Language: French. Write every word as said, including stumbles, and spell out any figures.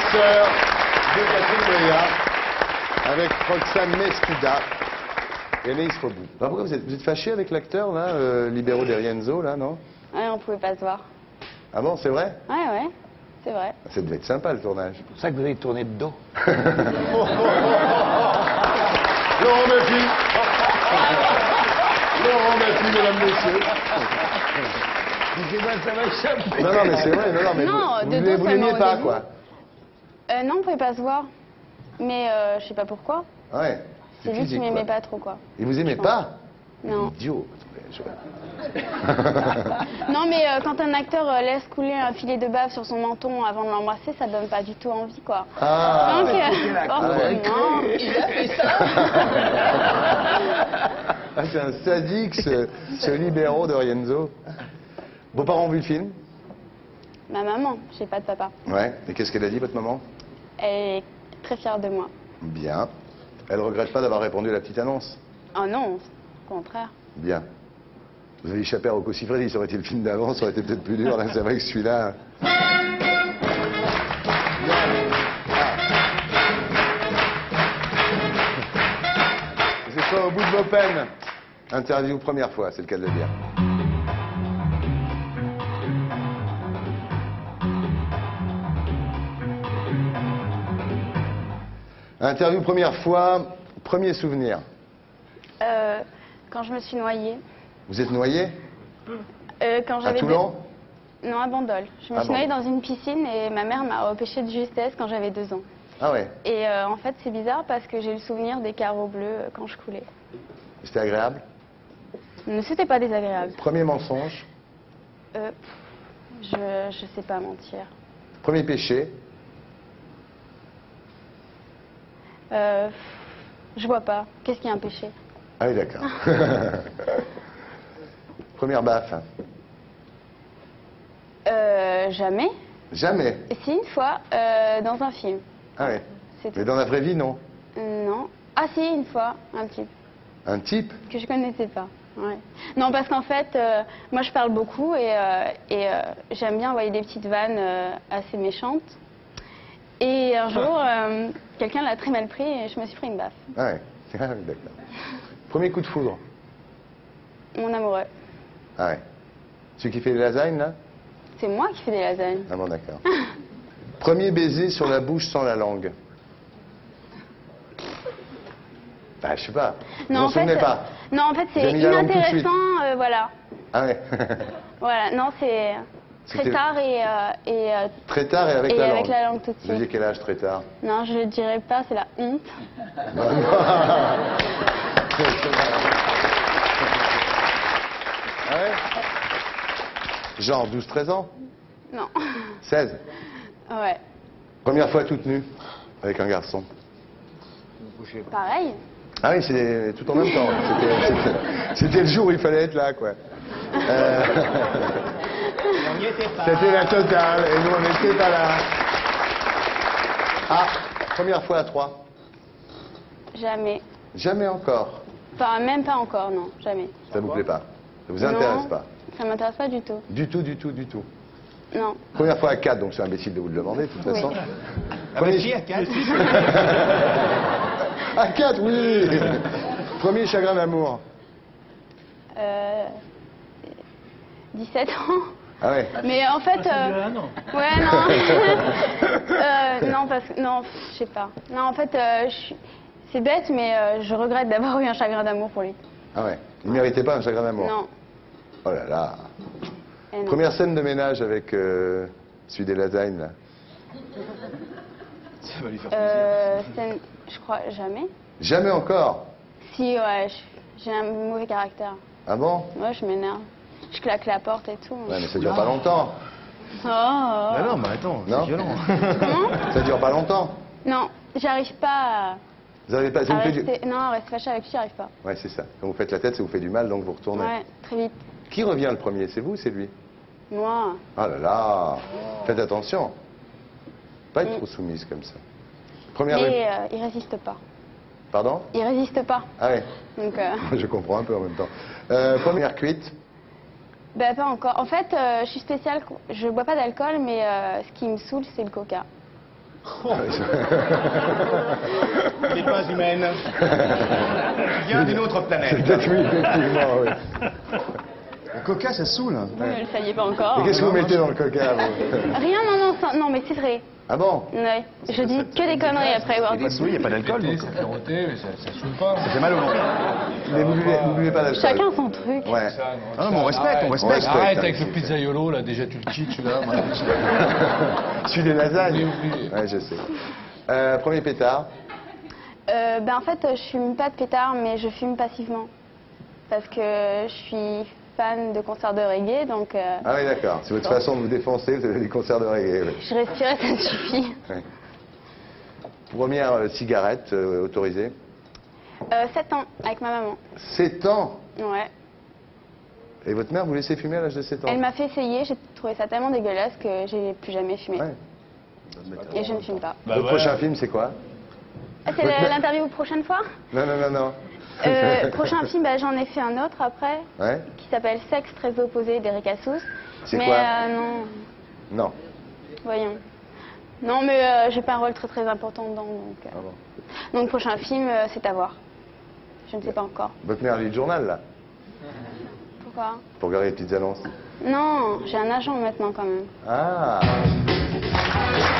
sœurs de Catherine Breillat, avec Roxane Mesquida et Anaïs Faubou. Alors pourquoi vous êtes, vous êtes fâché avec l'acteur, là, euh, Libero de Rienzo, là, non? Ouais, on pouvait pas se voir. Ah bon, c'est vrai? Ouais, ouais, c'est vrai. Ça devait être sympa, le tournage. C'est pour ça que vous avez tourné de dos. Laurent Baffy. Laurent Baffy, mesdames, messieurs. Ça va échapper. Non, non, mais c'est vrai, non, non, mais Non, vous, de vous, dos vous seulement l'aimiez au pas, début. quoi. Euh, non, on pouvait pas se voir. Mais euh, je sais pas pourquoi. Ouais. C'est lui qui physique, m'aimait quoi. pas trop, quoi. Et vous aimez Je pas? Non. Idiot. Non, mais euh, quand un acteur euh, laisse couler un filet de bave sur son menton avant de l'embrasser, ça donne pas du tout envie, quoi. Ah. Donc, euh, forcément... Il a fait ça. Ah, c'est un sadique, ce, ce Libero de Rienzo. Vos parents ont vu le film? Ma maman, j'ai pas de papa. Ouais. Et qu'est-ce qu'elle a dit, votre maman? Elle est très fière de moi. Bien. Elle regrette pas d'avoir répondu à la petite annonce? Oh non, au contraire. Bien. Vous avez échappé à Rocco Siffredi, ça aurait été le film d'avant, ça aurait été peut-être plus dur. Là, c'est vrai que celui-là... C'est quoi au bout de vos peines? Interview première fois, c'est le cas de le dire. Interview première fois, premier souvenir. Euh, quand je me suis noyée. Vous êtes noyé? Euh, quand À j'avais Toulon? deux... Non, à Bandol. Je me À suis noyée Bandol. dans une piscine et ma mère m'a repêchée de justesse quand j'avais deux ans. Ah ouais. Et euh, en fait, c'est bizarre parce que j'ai le souvenir des carreaux bleus euh, quand je coulais. C'était agréable? Mais c'était pas désagréable. Premier mensonge? Euh, pff, je, je sais pas mentir. Premier péché? Euh, pff, je vois pas. Qu'est-ce qui est un péché? Ah oui, d'accord. Première baffe? Euh, jamais. Jamais? Et si, une fois, euh, dans un film. Ah ouais. C'est Mais tout. dans la vraie vie, non? Non. Ah si, une fois, un type. Un type? Que je connaissais pas. Ouais. Non, parce qu'en fait, euh, moi je parle beaucoup et, euh, et euh, j'aime bien envoyer des petites vannes euh, assez méchantes. Et un jour, euh, quelqu'un l'a très mal pris et je me suis pris une baffe. Ah ouais. Ah oui, d'accord. Premier coup de foudre? Mon amoureux. Ah ouais. Celui qui fait les lasagnes, là? C'est moi qui fais des lasagnes. Ah bon, d'accord. Premier baiser sur la bouche sans la langue? Bah, je sais pas. Vous Non, vous en fait, souvenez pas? non, en fait, Vous avez c'est mis la langue tout de suite. inintéressant, euh, voilà. Ah ouais. Voilà, non, c'est très C'était- tard et, euh, et, euh, Très tard et avec et la avec langue. la langue tout de Vous aviez suite. quel âge très tard? Non, je ne dirais pas, c'est la honte. Ah ouais? Genre douze treize ans? Non. seize? Ouais. Première fois toute nue avec un garçon? Pareil. Ah oui, c'est tout en même temps. C'était- c'était- C'était le jour où il fallait être là, quoi. Euh, On n'y était pas. C'était la totale, et nous on n'était pas là. Ah, première fois à trois? Jamais. Jamais encore. Enfin, même pas encore, non, jamais. Ça vous plaît pas? Ça vous intéresse Non, pas? Ça m'intéresse pas du tout. Du tout, du tout, du tout. Non. Première fois à quatre, donc c'est imbécile de vous le demander, de toute Oui. façon. Ah bah si, à quatre. À quatre, oui. Premier chagrin d'amour. Euh, dix-sept ans. Ah ouais. Mais en fait... Ah, euh, non. Ouais, non. Euh, non, parce que... Non, je sais pas. Non, en fait, euh, je suis- c'est bête, mais euh, je regrette d'avoir eu un chagrin d'amour pour lui. Ah ouais. Il ne méritait pas un chagrin d'amour. Non. Oh là là. Eh non. Première scène de ménage avec euh, celui des lasagnes, là. Ça va lui faire Euh, scène- je crois jamais. Jamais encore. Si, ouais, je- j'ai un mauvais caractère. Ah bon? Ouais, je m'énerve. Je claque la porte et tout. Ouais, mais ça dure pas longtemps. Oh, Bah non, mais attends, Non. c'est violent. Comment? Ça dure pas longtemps. Non, j'arrive pas Vous avez pas... à, Ça à vous fait du... rester... Non, à rester fâché avec lui, j'arrive pas. Ouais, c'est ça. Quand vous faites la tête, ça vous fait du mal, donc vous retournez. Ouais, très vite. Qui revient le premier? C'est vous ou c'est lui? Moi, Ah là là. Faites attention. Pas être Mm. trop soumise comme ça. Première... ré- mais euh, il résiste pas. Pardon? Il résiste pas. Ah ouais. Donc, euh, Je comprends un peu en même temps. Euh, première cuite? bah pas encore. En fait, euh, je suis spéciale. Je bois pas d'alcool, mais euh, ce qui me saoule, c'est le coca. Les pas humaines. Qui vient d'une autre planète. Peut-être oui, effectivement, oui. Le coca, ça saoule. Vous ne le saviez pas encore. Et qu'est-ce que vous mettez dans le coca, vous? Rien, non, non, ça- non, mais c'est vrai. Ah bon? Ouais. Je dis que des conneries après avoir dit. Oui, il n'y a pas d'alcool. donc. C'est clairoté, mais ça, ça saoule pas. Ça fait mal au ventre. Mais vous buvez, vous buvez pas d'alcool? Chacun son truc. Ouais. Ah non, mais on respecte, on respecte. respecte. Arrête avec le pizzaiolo, là, déjà tu le kitsch, là. moi. Celui des lasagnes? Oui, oui. Ouais, je sais. Euh, premier pétard. Euh, ben en fait, je fume pas de pétard, mais je fume passivement. Parce que je suis fan de concerts de reggae, donc euh, Ah oui, d'accord. C'est votre façon de vous défoncer, vous avez des concerts de reggae. Oui. je respirais, ça me suffit. Ouais. Première euh, cigarette euh, autorisée. Euh, sept ans, avec ma maman. sept ans. Ouais. Et votre mère vous laissait fumer à l'âge de sept ans? Elle m'a fait essayer, j'ai trouvé ça tellement dégueulasse que j'ai plus jamais fumé. Ouais. Et je ne fume pas. Bah Votre voilà. prochain film, c'est quoi? Ah, c'est la- l'interview prochaine fois Non, non, non, non. euh, Prochain film, bah, j'en ai fait un autre après, Ouais. qui s'appelle Sexe très opposé d'Eric Assous. C'est mais quoi euh, non, Non. voyons. Non, mais euh, j'ai pas un rôle très très important dedans. Donc, euh. Ah bon. donc prochain film, euh, c'est à voir. Je ne sais pas encore. Votre mère lit le journal, là, Pourquoi? pour regarder les petites annonces. Non, j'ai un agent maintenant quand même. Ah.